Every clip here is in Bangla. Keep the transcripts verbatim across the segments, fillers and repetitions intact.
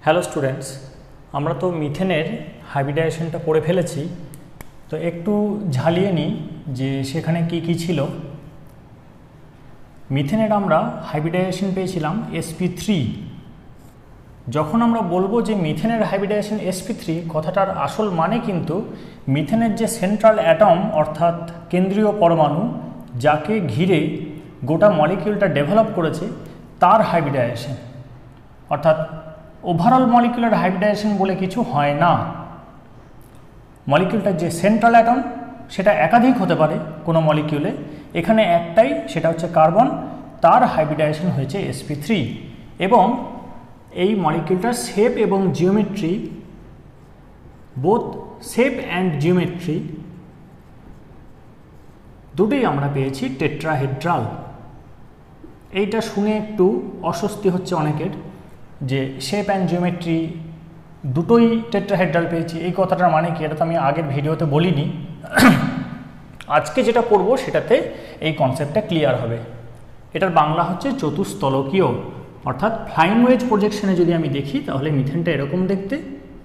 হ্যালো স্টুডেন্টস, আমরা তো মিথেনের হাইব্রিডাইজেশনটা পড়ে ফেলেছি। তো একটু ঝালিয়ে নিই যে সেখানে কি কি ছিল। মিথেনের আমরা হাইব্রিডাইজেশন পেয়েছিলাম এস পি থ্রি। যখন আমরা বলবো যে মিথেনের হাইব্রিডাইজেশন এস পি থ্রি, কথাটার আসল মানে কিন্তু মিথেনের যে সেন্ট্রাল অ্যাটম অর্থাৎ কেন্দ্রীয় পরমাণু যাকে ঘিরে গোটা মলিকিউলটা ডেভেলপ করেছে তার হাইব্রিডাইজেশন। অর্থাৎ ওভারঅল মলিকুলার হাইব্রিডাইজেশন বলে কিছু হয় না। মলিকিউলটার যে সেন্ট্রাল অ্যাটম সেটা একাধিক হতে পারে কোনো মলিকিউলে, এখানে একটাই, সেটা হচ্ছে কার্বন, তার হাইব্রিডাইজেশন হয়েছে এস পি থ্রি। এবং এই মলিকিউলটার শেপ এবং geometry, both shape and geometry দুটোই আমরা পেয়েছি টেট্রাহেড্রাল। এইটা শুনে একটু অস্বস্তি হচ্ছে অনেকের যে শেপ অ্যান্ড জিওমেট্রি দুটোই টেট্রাহেড্রাল পেয়েছি, এই কথাটার মানে কি? এটা তো আমি আগের ভিডিওতে বলিনি। আজকে যেটা পড়বো সেটাতে এই কনসেপ্টটা ক্লিয়ার হবে। এটার বাংলা হচ্ছে চতুস্তলকীয়, অর্থাৎ ফ্লাইং ওয়েজ প্রজেকশনে যদি আমি দেখি তাহলে মিথেনটা এরকম দেখতে।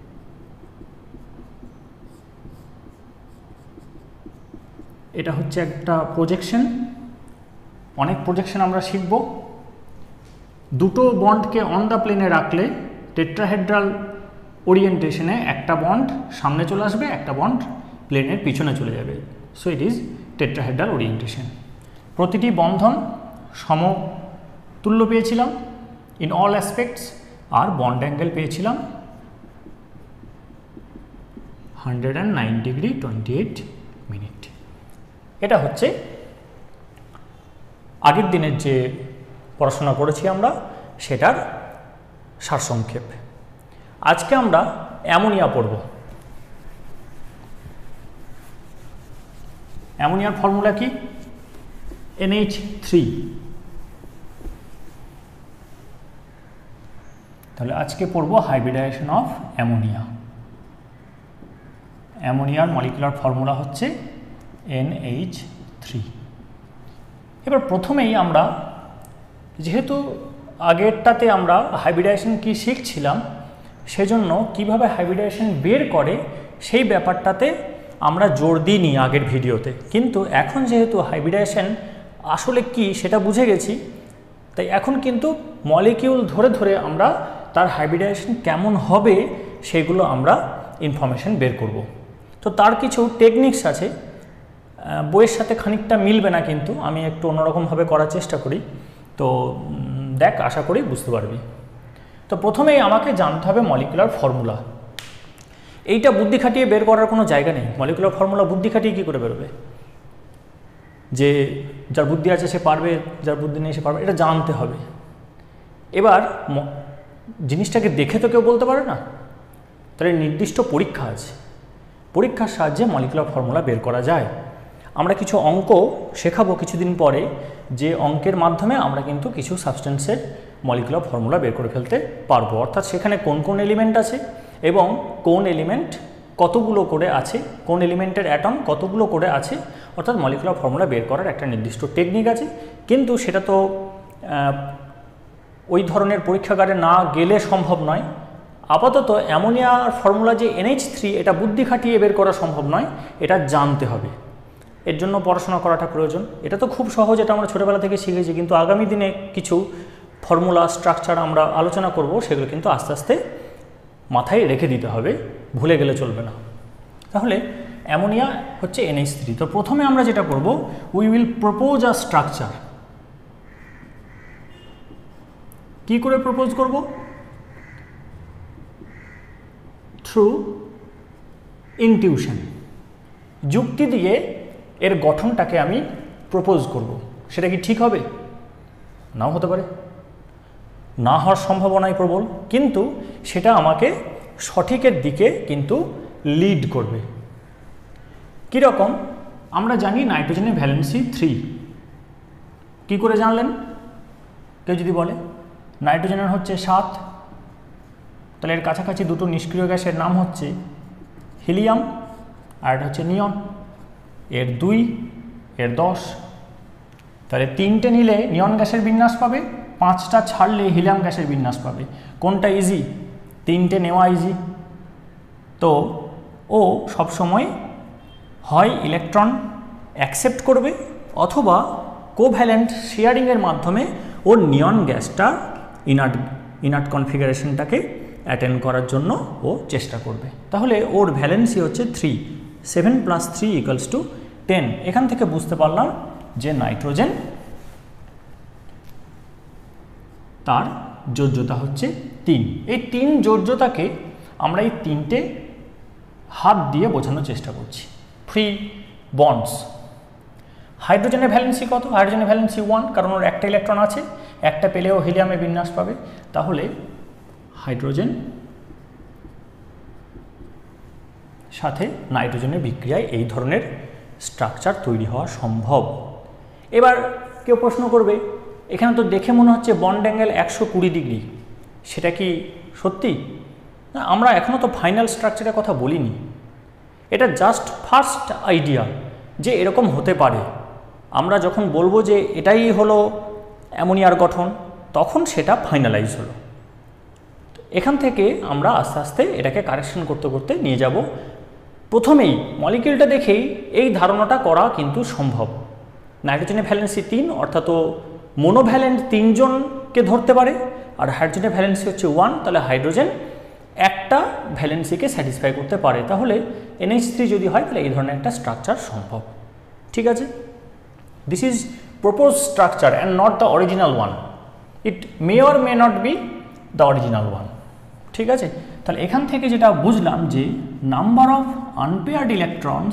এটা হচ্ছে একটা প্রজেকশন। অনেক প্রজেকশন আমরা শিখব। দুটো বন্ডকে অন দ্য প্লেনে রাখলে টেট্রাহেড্রাল ওরিয়েন্টেশনে একটা বন্ড সামনে চলে আসবে, একটা বন্ড প্লেনের পিছনে চলে যাবে। So it is tetrahedral orientation. প্রতিটি বন্ধন সমতুল্য পেয়েছিলাম ইন অল অ্যাসপেক্টস, আর বন্ড অ্যাঙ্গেল পেয়েছিলাম hundred and nine degree twenty eight minute. এটা হচ্ছে আগের দিনের যে পড়াশোনা করেছি আমরা সেটার সারসংক্ষেপ। আজকে আমরা অ্যামোনিয়া পড়ব। অ্যামোনিয়ার ফর্মুলা কি? N H three. তাহলে আজকে পড়ব হাইব্রিডাইজেশন অফ অ্যামোনিয়া। অ্যামোনিয়ার মলিকুলার ফর্মুলা হচ্ছে এন এইচ থ্রি। এবার প্রথমেই আমরা, যেহেতু আগেরটাতে আমরা হাইব্রিডাইজেশন কি শিখছিলাম, সেজন্য কিভাবে হাইব্রিডাইজেশন বের করে সেই ব্যাপারটাতে আমরা জোর দিইনি আগের ভিডিওতে। কিন্তু এখন যেহেতু হাইব্রিডাইজেশন আসলে কি সেটা বুঝে গেছি, তাই এখন কিন্তু মলিকিউল ধরে ধরে আমরা তার হাইব্রিডাইজেশন কেমন হবে সেগুলো আমরা ইনফরমেশন বের করব। তো তার কিছু টেকনিক্স আছে, বইয়ের সাথে খানিকটা মিলবে না, কিন্তু আমি একটু অন্যরকমভাবে করার চেষ্টা করি। তো দেখ, আশা করি বুঝতে পারবি। তো প্রথমেই আমাকে জানতে হবে মলিকুলার ফর্মুলা। এইটা বুদ্ধি খাটিয়ে বের করার কোনো জায়গা নেই। মলিকুলার ফর্মুলা বুদ্ধি খাটিয়ে কী করে বেরোবে? যে যার বুদ্ধি আছে সে পারবে, যার বুদ্ধি নেই সে পারবে, এটা জানতে হবে। এবার জিনিসটাকে দেখে তো কেউ বলতে পারে না, তাহলে নির্দিষ্ট পরীক্ষা আছে। পরীক্ষার সাহায্যে মলিকুলার ফর্মুলা বের করা যায়। আমরা কিছু অঙ্ক শেখাবো কিছুদিন পরে, যে অঙ্কের মাধ্যমে আমরা কিন্তু কিছু সাবস্টেন্সের মলিকুলার ফর্মুলা বের করে ফেলতে পারবো। অর্থাৎ সেখানে কোন কোন এলিমেন্ট আছে এবং কোন এলিমেন্ট কতগুলো করে আছে, কোন এলিমেন্টের অ্যাটম কতগুলো করে আছে, অর্থাৎ মলিকুলার ফর্মুলা বের করার একটা নির্দিষ্ট টেকনিক আছে। কিন্তু সেটা তো ওই ধরনের পরীক্ষাগারে না গেলে সম্ভব নয়। আপাতত অ্যামোনিয়ার ফর্মুলা যে এন এইচ থ্রি, এটা বুদ্ধি খাটিয়ে বের করা সম্ভব নয়, এটা জানতে হবে। এর জন্য পড়াশোনা করাটা প্রয়োজন। এটা তো খুব সহজ, এটা আমরা ছোটোবেলা থেকে শিখেছি, কিন্তু আগামী দিনে কিছু ফর্মুলা স্ট্রাকচার আমরা আলোচনা করব, সেগুলো কিন্তু আস্তে আস্তে মাথায় রেখে দিতে হবে, ভুলে গেলে চলবে না। তাহলে অ্যামোনিয়া হচ্ছে এন এইচ থ্রি। তো প্রথমে আমরা যেটা করব, we will propose a structure. কি করে প্রপোজ করব? Through intuition. যুক্তি দিয়ে এর গঠনটাকে আমি প্রপোজ করব। সেটা কি ঠিক হবে? নাও হতে পারে, না হওয়ার সম্ভাবনাই প্রবল, কিন্তু সেটা আমাকে সঠিকের দিকে কিন্তু লিড করবে। কীরকম? আমরা জানি নাইট্রোজেনের ভ্যালেন্সি থ্রি। কী করে জানলেন? কেউ যদি বলে নাইট্রোজেনের হচ্ছে সাত, তাহলে এর কাছাকাছি দুটো নিষ্ক্রিয় গ্যাসের নাম হচ্ছে হিলিয়াম আর এটা হচ্ছে নিয়ন। এর দুই, এর দশ, তাহলে তিনটে নিলে নিয়ন গ্যাসের বিন্যাস পাবে, পাঁচটা ছাড়লে হিলিয়াম গ্যাসের বিন্যাস পাবে। কোনটা ইজি? তিনটে নেওয়া ইজি। তো ও সবসময় হয় ইলেকট্রন অ্যাকসেপ্ট করবে অথবা কোভ্যালেন্ট শেয়ারিংয়ের মাধ্যমে ওর নিয়ন গ্যাসটা ইনার্ট ইনার্ট কনফিগারেশনটাকে অ্যাটেন্ড করার জন্য ও চেষ্টা করবে। তাহলে ওর ভ্যালেন্সি হচ্ছে three, seven plus three equals two ten. এখান থেকে বুঝতে পারলাম যে নাইট্রোজেন তার যোজ্যতা হচ্ছে তিন। এই তিন যোজ্যতাকে আমরা এই তিনটে হাত দিয়ে বোঝানোর চেষ্টা করছি। ফ্রি বন্ডস, হাইড্রোজেনের ভ্যালেন্সি কত? হাইড্রোজেনের ভ্যালেন্সি ওয়ান, কারণ ওর একটা ইলেকট্রন আছে, একটা পেলেও হিলিয়ামে বিন্যাস পাবে। তাহলে হাইড্রোজেন সাথে নাইট্রোজেনের বিক্রিয়ায় এই ধরনের স্ট্রাকচার তৈরি হওয়া সম্ভব। এবার কেউ প্রশ্ন করবে, এখানে তো দেখে মনে হচ্ছে বন্ড অ্যাঙ্গেল একশো কুড়ি ডিগ্রি, সেটা কি সত্যি? না, আমরা এখনও তো ফাইনাল স্ট্রাকচারের কথা বলিনি, এটা জাস্ট ফার্স্ট আইডিয়া যে এরকম হতে পারে। আমরা যখন বলবো যে এটাই হলো অ্যামোনিয়ার গঠন, তখন সেটা ফাইনালাইজ হলো। এখান থেকে আমরা আস্তে আস্তে এটাকে কারেকশন করতে করতে নিয়ে যাব। প্রথমেই মলিকিউলটা দেখেই এই ধারণাটা করা কিন্তু সম্ভব। নাইট্রোজেনের ভ্যালেন্সি তিন, অর্থাৎ ও মোনোভ্যালেন্ট তিনজনকে ধরতে পারে, আর হাইড্রোজেনের ভ্যালেন্সি হচ্ছে ওয়ান, তাহলে হাইড্রোজেন একটা ভ্যালেন্সিকে স্যাটিসফাই করতে পারে। তাহলে এনএইচ থ্রি যদি হয় তাহলে এই ধরনের একটা স্ট্রাকচার সম্ভব। ঠিক আছে, this is propose structure and not the original one, it may or may not be the original one. ঠিক আছে, তাহলে এখান থেকে যেটা বুঝলাম যে number of unpaired electrons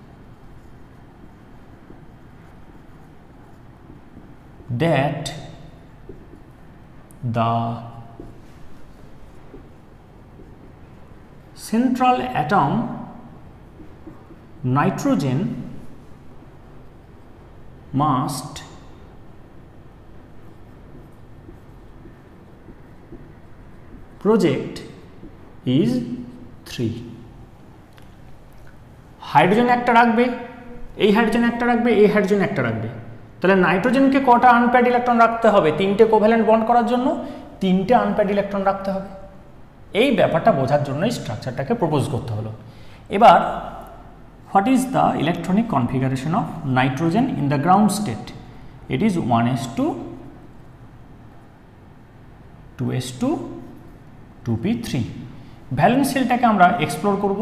that the central atom nitrogen must project is three. Hydrogen একটা রাখবে, এই হাইড্রোজেন একটা রাখবে, এই হাইড্রোজেন একটা রাখবে। তাহলে নাইট্রোজেনকে কটা আনপ্যাড ইলেকট্রন রাখতে হবে? তিনটে কোভ্যালেন্ট বন্ড করার জন্য তিনটে আনপ্যাড ইলেকট্রন রাখতে হবে। এই ব্যাপারটা বোঝার জন্যই স্ট্রাকচারটাকে প্রপোজ করতে হলো। এবার what is the electronic configuration of nitrogen in the ground state? It is one S two, two S two, two P three. Valence শেলটাকে আমরা এক্সপ্লোর করব।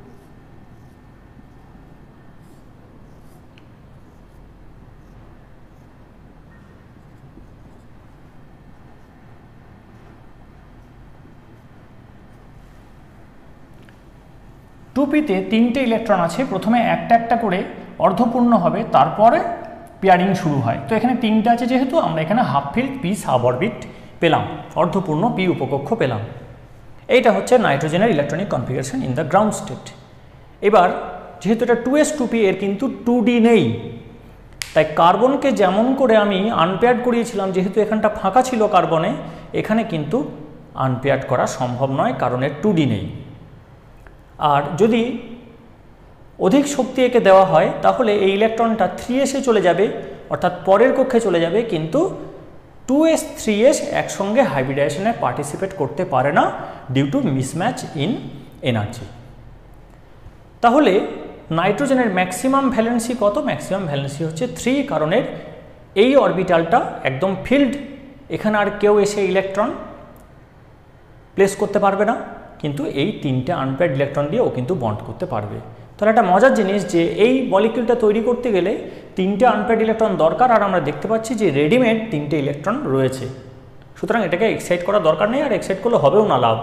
টু পিতে তিনটে ইলেকট্রন আছে, প্রথমে একটা একটা করে অর্ধপূর্ণ হবে, তারপরে পেয়ারিং শুরু হয়। তো এখানে তিনটে আছে যেহেতু, আমরা এখানে half filled P sub orbit পেলাম, অর্ধপূর্ণ পি উপকক্ষ পেলাম। এইটা হচ্ছে নাইট্রোজেনের electronic configuration in the ground state. এবার যেহেতু এটা টু এস টু পি, এর কিন্তু টু ডি নেই, তাই কার্বনকে যেমন করে আমি আনপেয়ার্ড করিয়েছিলাম, যেহেতু এখানটা ফাঁকা ছিল কার্বনে, এখানে কিন্তু আনপেয়ার্ড করা সম্ভব নয়, কারণ এর টু ডি নেই। আর যদি অধিক শক্তি একে দেওয়া হয় তাহলে এই ইলেকট্রনটা থ্রি এসে চলে যাবে, অর্থাৎ পরের কক্ষে চলে যাবে, কিন্তু টু এস থ্রি এস একসঙ্গে হাইব্রিডাইজেশনে পার্টিসিপেট করতে পারে না due to mismatch in energy. তাহলে নাইট্রোজেনের ম্যাক্সিমাম ভ্যালেন্সি কত? ম্যাক্সিমাম ভ্যালেন্সি হচ্ছে থ্রি, কারণের এই অরবিটালটা একদম ফিল্ড, এখানে আর কেউ এসে ইলেকট্রন প্লেস করতে পারবে না, কিন্তু এই তিনটে আনপেয়ার্ড ইলেকট্রন দিয়ে ও কিন্তু বন্ড করতে পারবে। তাহলে একটা মজার জিনিস যে এই মলিকিউলটা তৈরি করতে গেলে তিনটে আনপেয়ার্ড ইলেকট্রন দরকার, আর আমরা দেখতে পাচ্ছি যে রেডিমেড তিনটে ইলেকট্রন রয়েছে। সুতরাং এটাকে এক্সাইট করার দরকার নেই, আর এক্সাইট করলে হবেও না লাভ।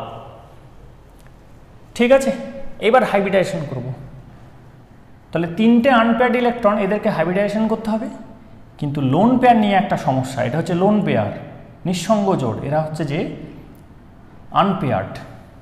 ঠিক আছে, এবার হাইব্রিডাইজেশন করব। তাহলে তিনটে আনপেয়ার্ড ইলেকট্রন, এদেরকে হাইব্রিডাইজেশন করতে হবে, কিন্তু লোন পেয়ার নিয়ে একটা সমস্যা। এটা হচ্ছে লোন পেয়ার, নিঃসঙ্গ জোড়, এরা হচ্ছে যে আনপেয়ার্ড।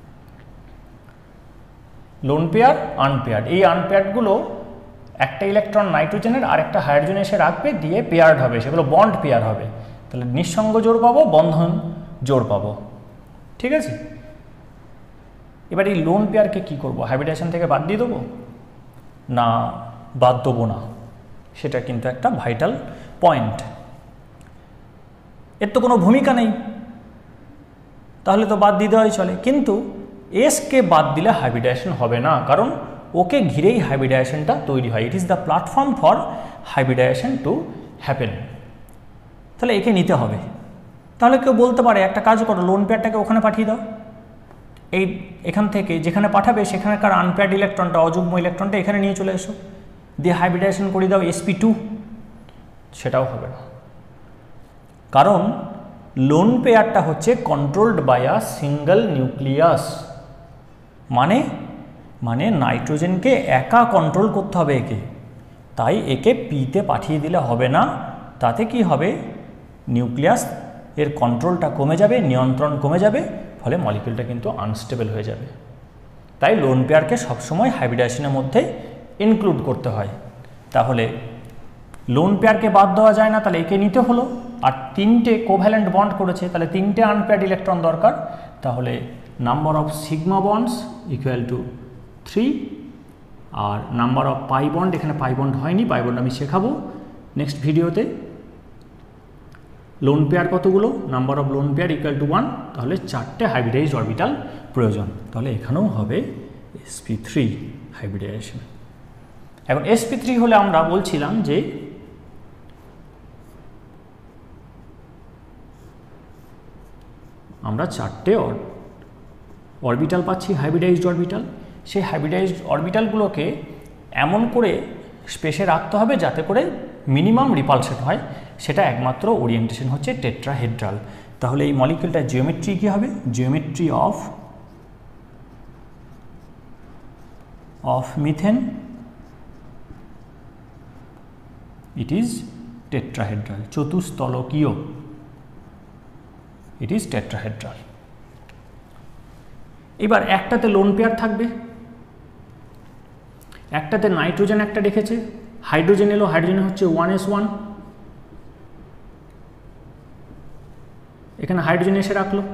লোন পেয়ার, আনপেয়ার্ড, এই আনপেয়ার্ডগুলো একটা ইলেকট্রন নাইট্রোজেনের আর একটা হাইড্রোজেন এসে রাখবে, দিয়ে পেয়ার্ড হবে, সেগুলো বন্ড পেয়ার হবে। তাহলে নিঃসঙ্গ জোড় পাবো, বন্ধন জোড় পাবো। ঠিক আছে, এবার এই লোন পেয়ারকে কী করবো? হাইব্রিডাইজেশন থেকে বাদ দিয়ে দেবো না বাদ দেবো না, সেটা কিন্তু একটা ভাইটাল পয়েন্ট। এর তো কোনো ভূমিকা নেই, তাহলে তো বাদ দিয়ে দেওয়াই চলে, কিন্তু এসকে বাদ দিলে হাইব্রিডাইজেশন হবে না, কারণ ওকে ঘিরেই হাইব্রিডাইজেশনটা তৈরি হয়। It is the platform for hybridization to happen. তাহলে একে নিতে হবে। তাহলে কেউ বলতে পারে একটা কাজ করো, লোন পেয়ারটাকে ওখানে পাঠিয়ে দাও, এই এখান থেকে যেখানে পাঠাবে সেখানকার আনপেয়ার্ড ইলেকট্রনটা, অযুগ্ম ইলেকট্রনটা এখানে নিয়ে চলে এসো, দিয়ে হাইব্রিডাইজেশন করে দাও এস পি টু। সেটাও হবে না, কারণ লোন পেয়ারটা হচ্ছে controlled by a single nucleus. মানে মানে নাইট্রোজেনকে একা কন্ট্রোল করতে হবে একে, তাই একে পিতে পাঠিয়ে দিলে হবে না। তাতে কি হবে, নিউক্লিয়াস এর কন্ট্রোলটা কমে যাবে, নিয়ন্ত্রণ কমে যাবে, ফলে মলিকিউলটা কিন্তু আনস্টেবল হয়ে যাবে। তাই লোন পেয়ারকে সবসময় হাইব্রিডাইজেশনের মধ্যে ইনক্লুড করতে হয়। তাহলে লোন পেয়ারকে বাদ দেওয়া যায় না, তাহলে একে নিতে হলো। আর তিনটে কোভ্যালেন্ট বন্ড করেছে, তাহলে তিনটে আনপেয়ার্ড ইলেকট্রন দরকার। তাহলে number of sigma bonds equal to three, আর নাম্বার অফ পাই বন্ড, এখানে পাই বন্ড হয়নি, পাই বন্ড আমি শেখাবো নেক্সট ভিডিওতে। লোন পেয়ার কতগুলো, number of lone pair equal to one, তাহলে চারটে হাইব্রিডাইজড অরবিটাল প্রয়োজন। তাহলে এখানেও হবে এস পি থ্রি হাইব্রিডাইজেশন। এখন এস পি থ্রি হলে আমরা বলছিলাম যে আমরা চারটে অরবিটাল পাচ্ছি, হাইব্রিডাইজড অরবিটাল। সেই হাইব্রিডাইজড অরবিটালগুলোকে এমন করে স্পেসে রাখতে হবে যাতে করে মিনিমাম রিপালশন হয়, সেটা একমাত্র ওরিয়েন্টেশন হচ্ছে টেট্রাহেড্রাল। তাহলে এই মলিকিউলটার জিওমেট্রি কী হবে, geometry of of methane, it is tetrahedral, চতুস্তলকীয়, ইট ইজ টেট্রাহেড্রাল। এবার একটাতে লোন পেয়ার থাকবে, একটাতে নাইট্রোজেন একটা রেখেছে, হাইড্রোজেন এলো, হাইড্রোজেন হচ্ছে ওয়ান এস ওয়ান, এখানে হাইড্রোজেন এসে রাখলো,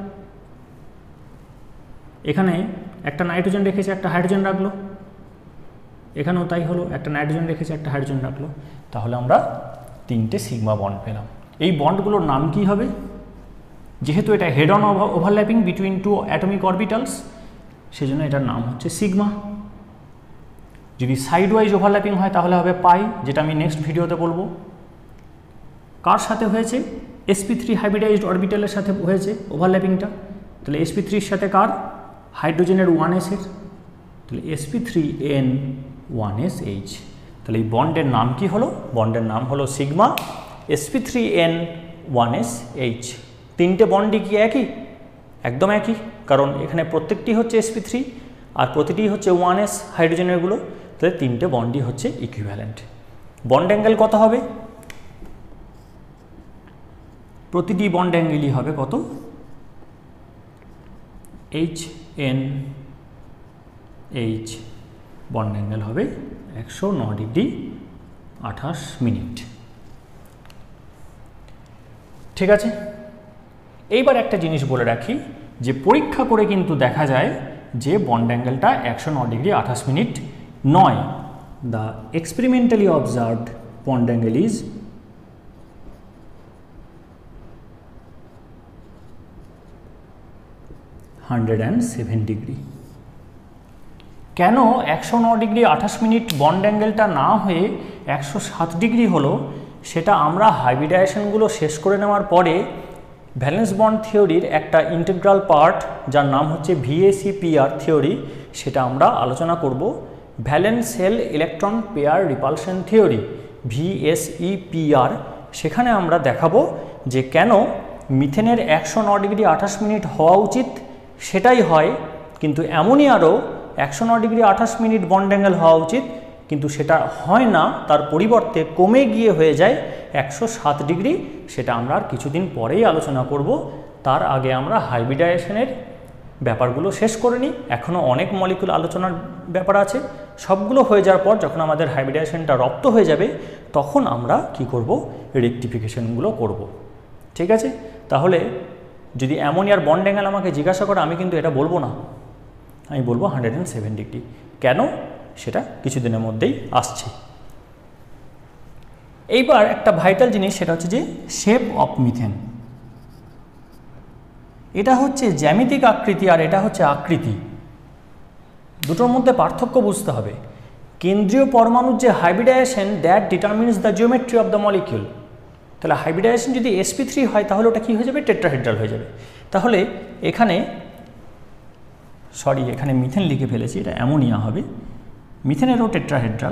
এখানে একটা নাইট্রোজেন রেখেছে, একটা হাইড্রোজেন রাখলো, এখানেও তাই হলো, একটা নাইট্রোজেন রেখেছে, একটা হাইড্রোজেন রাখলো। তাহলে আমরা তিনটে সিগমা বন্ড পেলাম। এই বন্ডগুলোর নাম কি হবে, যেহেতু এটা head on overlapping between two atomic orbitals, সেজন্য এটার নাম হচ্ছে সিগমা। যদি সাইড ওয়াইজ ওভারল্যাপিং হয় তাহলে হবে পাই, যেটা আমি নেক্সট ভিডিওতে বলবো। কার সাথে হয়েছে, এস পি থ্রি হাইব্রিডাইজড অরবিটালের সাথে হয়েছে ওভারল্যাপিংটা। তাহলে এস পি থ্রির সাথে কার, হাইড্রোজেনের ওয়ান এসের, তাহলে S P three N one S H. তাহলে এই বন্ডের নাম কি হলো, বন্ডের নাম হলো sigma S P three N one S H. তিনটে বন্ডই কি একই, একদম একই, কারণ এখানে প্রত্যেকটি হচ্ছে এস পি থ্রি আর প্রতিটি হচ্ছে ওয়ান এস হাইড্রোজেনেরগুলো, তাহলে তিনটে বন্ডই হচ্ছে ইকুইভ্যালেন্ট। বন্ড অ্যাঙ্গেল কত হবে, প্রতিটি বন্ড অ্যাঙ্গেলই হবে কত, H N H, bond angle হবে একশো ন ডিগ্রি আঠাশ মিনিট। ঠিক আছে, এইবার একটা জিনিস বলে রাখি যে পরীক্ষা করে কিন্তু দেখা যায় যে বন্ড অ্যাঙ্গেলটা একশো ন ডিগ্রি আঠাশ মিনিট নয়। The experimentally observed bond angle is hundred and seven degree. কেন একশো ন ডিগ্রি আঠাশ মিনিট বন্ড অ্যাঙ্গেলটা না হয়ে একশো সাত ডিগ্রি হলো, সেটা আমরা হাইব্রিডাইজেশনগুলো শেষ করে নেওয়ার পরে ভ্যালেন্স বন্ড থিওরির একটা ইন্টিগ্রাল পার্ট যার নাম হচ্ছে ভিএসইপিআর থিওরি, সেটা আমরা আলোচনা করব। Valence shell electron pair repulsion theory, VSEPR. সেখানে আমরা দেখাবো যে কেন মিথেনের একশো ন ডিগ্রি আঠাশ মিনিট হওয়া উচিত সেটাই হয়, কিন্তু এমনই আরও একশো ন ডিগ্রি আঠাশ মিনিট বন্ড অ্যাঙ্গেল হওয়া উচিত কিন্তু সেটা হয় না, তার পরিবর্তে কমে গিয়ে হয়ে যায় একশো সাত ডিগ্রি। সেটা আমরা আর কিছুদিন পরেই আলোচনা করব। তার আগে আমরা হাইব্রিডাইজেশনের ব্যাপারগুলো শেষ করে নিই, এখনও অনেক মলিকুল আলোচনার ব্যাপার আছে। সবগুলো হয়ে যাওয়ার পর যখন আমাদের হাইব্রিডাইজেশনটা রপ্ত হয়ে যাবে তখন আমরা কি করব, রেকটিফিকেশনগুলো করব। ঠিক আছে, তাহলে যদি অ্যামোনিয়ার বন্ড অ্যাঙ্গেল আমাকে জিজ্ঞাসা করে আমি কিন্তু এটা বলবো না, আমি বলবো হান্ড্রেড অ্যান্ড সেভেন ডিগ্রি। কেন, সেটা কিছুদিনের মধ্যেই আসছে। এইবার একটা ভাইটাল জিনিস, সেটা হচ্ছে যে শেপ অফ মিথেন। এটা হচ্ছে জ্যামিতিক আকৃতি আর এটা হচ্ছে আকৃতি, দুটোর মধ্যে পার্থক্য বুঝতে হবে। কেন্দ্রীয় পরমাণুর যে hybridization that determines the geometry of the molecule, তাহলে হাইব্রিডাইজেশন যদি এস পি থ্রি হয় তাহলে ওটা কী হয়ে যাবে, টেট্রাহেড্রাল হয়ে যাবে। তাহলে এখানে সরি এখানে মিথেন লিখে ফেলেছি, এটা অ্যামোনিয়া হবে, মিথেনেরও টেট্রাহেড্রাল।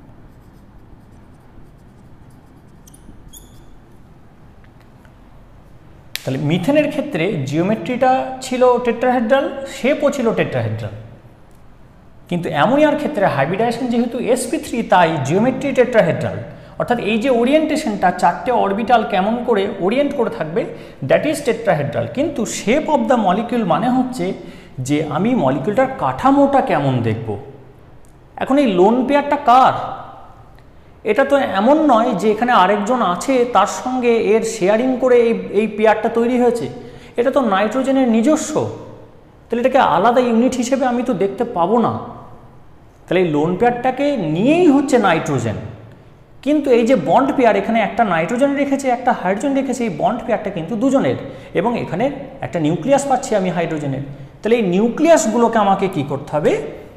তাহলে মিথেনের ক্ষেত্রে জিওমেট্রিটা ছিল টেট্রাহেড্রাল, শেপও ছিল টেট্রাহেড্রাল, কিন্তু অ্যামোনিয়ার ক্ষেত্রে হাইব্রিডাইজেশন যেহেতু এস পি থ্রি তাই জিওমেট্রি টেট্রাহেড্রাল, অর্থাৎ এই যে ওরিয়েন্টেশনটা চারটে অরবিটাল কেমন করে ওরিয়েন্ট করে থাকবে দ্যাট ইজ টেট্রাহেড্রাল, কিন্তু শেপ অফ দ্য মলিকিউল মানে হচ্ছে যে আমি মলিকিউলটার কাঠামোটা কেমন দেখব। এখন এই লোন পেয়ারটা কার, এটা তো এমন নয় যে এখানে আরেকজন আছে তার সঙ্গে এর শেয়ারিং করে এই এই পেয়ারটা তৈরি হয়েছে, এটা তো নাইট্রোজেনের নিজস্ব, তাহলে এটাকে আলাদা ইউনিট হিসেবে আমি তো দেখতে পাবো না। তাহলে এই লোন পেয়ারটাকে নিয়েই হচ্ছে নাইট্রোজেন, কিন্তু এই যে বন্ড পেয়ার এখানে একটা নাইট্রোজেন রেখেছে একটা হাইড্রোজেন রেখেছে, এই বন্ড পেয়ারটা কিন্তু দুজনের, এবং এখানে একটা নিউক্লিয়াস পাচ্ছি আমি হাইড্রোজেনের। তাহলে এই নিউক্লিয়াসগুলোকে আমাকে কি করতে হবে,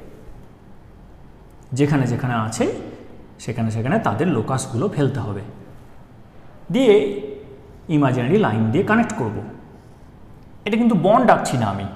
যেখানে যেখানে আছে সেখানে সেখানে তাদের লোকাসগুলো ফেলতে হবে, দিয়ে ইমাজিনারি লাইন দিয়ে কানেক্ট করব। এটা কিন্তু বন্ড আঁকছি না আমি।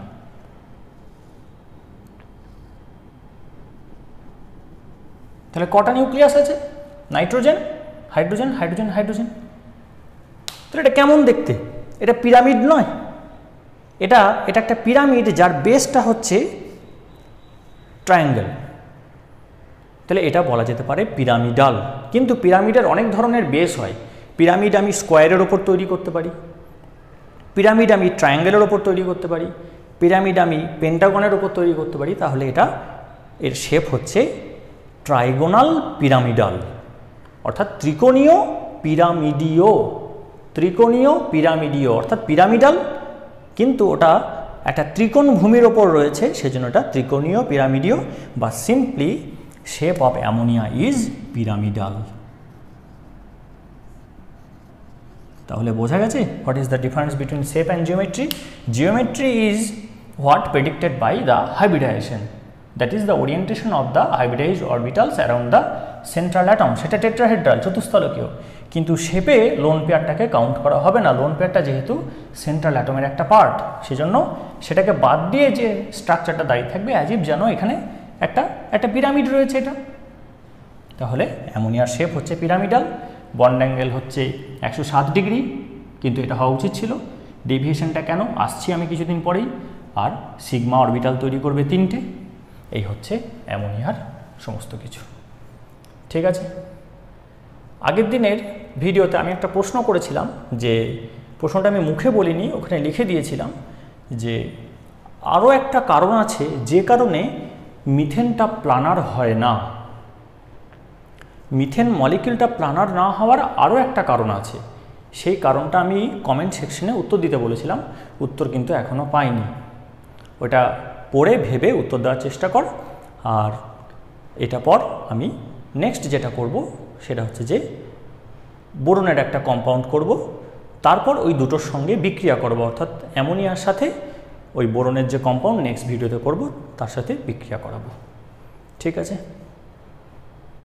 তাহলে কটা নিউক্লিয়াস আছে, নাইট্রোজেন হাইড্রোজেন হাইড্রোজেন হাইড্রোজেন। তাহলে এটা কেমন দেখতে, এটা পিরামিড নয়, এটা এটা একটা পিরামিড যার বেসটা হচ্ছে ট্রায়াঙ্গেল, তাহলে এটা বলা যেতে পারে পিরামিডাল। কিন্তু পিরামিডের অনেক ধরনের বেস হয়, পিরামিড আমি স্কোয়ারের ওপর তৈরি করতে পারি, পিরামিড আমি ট্রায়াঙ্গেলের ওপর তৈরি করতে পারি, পিরামিড আমি পেন্টাগনের ওপর তৈরি করতে পারি, তাহলে এটা এর শেপ হচ্ছে ট্রাইগোনাল পিরামিডাল, অর্থাৎ ত্রিকোণীয় পিরামিডীয়, ত্রিকোণীয় পিরামিডীয় অর্থাৎ পিরামিডাল, কিন্তু ওটা একটা ত্রিকোণ ভূমির ওপর রয়েছে, সেজন্য এটা ত্রিকোণীয় পিরামিডীয়, বা simply shape of ammonia is pyramidal. তাহলে বোঝা গেছে what is the difference between shape and geometry. Geometry is what predicted by the hybridization, that is the orientation of the hybridized orbitals around the central atom, সেটা টেট্রাহেড্রাল চতুস্থলকীয়, কিন্তু শেপে লোন পেয়ারটাকে কাউন্ট করা হবে না, লোন পেয়ারটা যেহেতু সেন্ট্রাল অ্যাটমের একটা পার্ট, সেজন্য সেটাকে বাদ দিয়ে যে স্ট্রাকচারটা দাঁড়িয়ে থাকবে অ্যাজ ইফ যেন এখানে একটা একটা পিরামিড রয়েছে এটা। তাহলে অ্যামোনিয়ার শেপ হচ্ছে পিরামিডাল, বন্ড অ্যাঙ্গেল হচ্ছে একশো সাত ডিগ্রি, কিন্তু এটা হওয়া উচিত ছিল, ডেভিয়েশনটা কেন আসছি আমি কিছুদিন পরেই, আর সিগমা অরবিটাল তৈরি করবে তিনটে। এই হচ্ছে অ্যামোনিয়ার সমস্ত কিছু। ঠিক আছে, আগের দিনের ভিডিওতে আমি একটা প্রশ্ন করেছিলাম, যে প্রশ্নটা আমি মুখে বলিনি, ওখানে লিখে দিয়েছিলাম যে আরও একটা কারণ আছে যে কারণে মিথেনটা প্লানার হয় না। মিথেন মলিকিউলটা প্লানার না হওয়ার আরও একটা কারণ আছে, সেই কারণটা আমি কমেন্ট সেকশনে উত্তর দিতে বলেছিলাম, উত্তর কিন্তু এখনও পাইনি, ওটা পড়ে ভেবে উত্তর দেওয়ার চেষ্টা কর। আর এটা পর আমি নেক্সট যেটা করব সেটা হচ্ছে যে বোরনের একটা কম্পাউন্ড করব, তারপর ওই দুটোর সঙ্গে বিক্রিয়া করব, অর্থাৎ অ্যামোনিয়ার সাথে ওই বোরনের যে কম্পাউন্ড নেক্সট ভিডিওতে করব তার সাথে বিক্রিয়া করাবো। ঠিক আছে।